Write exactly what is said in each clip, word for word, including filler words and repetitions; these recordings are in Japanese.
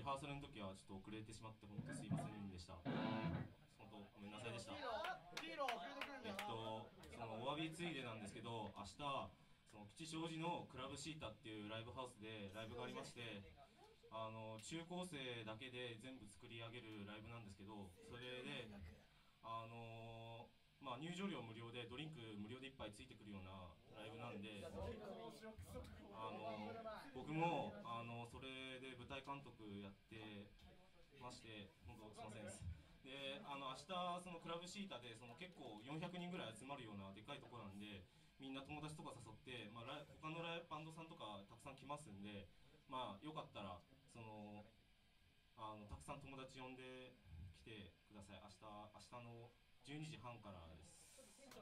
ハーサルの時はちょっと遅れてしまって本当すいませんでした。本当ごめんなさいでした。えっとそのお詫びついでなんですけど、明日その吉祥寺のクラブシータっていうライブハウスでライブがありまして、あの中高生だけで全部作り上げるライブなんですけど、それであのー、まあ入場料無料でドリンク無料で一杯ついてくるようなライブなんで、あの僕もあのそれで舞台監督やってまして、本当すみませんです。で、あの明日そのクラブシータでその結構よんひゃくにんぐらい集まるようなでかいところなんで、みんな友達とか誘って、まあ、他のライバンドさんとかたくさん来ますんで、まあよかったらそのあのたくさん友達呼んで来てください。明日明日のじゅうにじはんからです。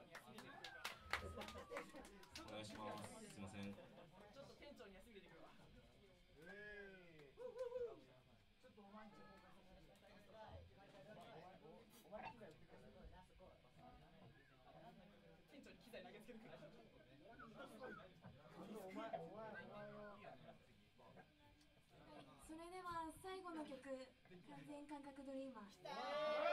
お願いします。すいません。ちょっと店長に休み入れてくるわ。ちょっとお前んち店長に機材投げつけてくる。 それでは最後の曲、完全感覚ドリーマー。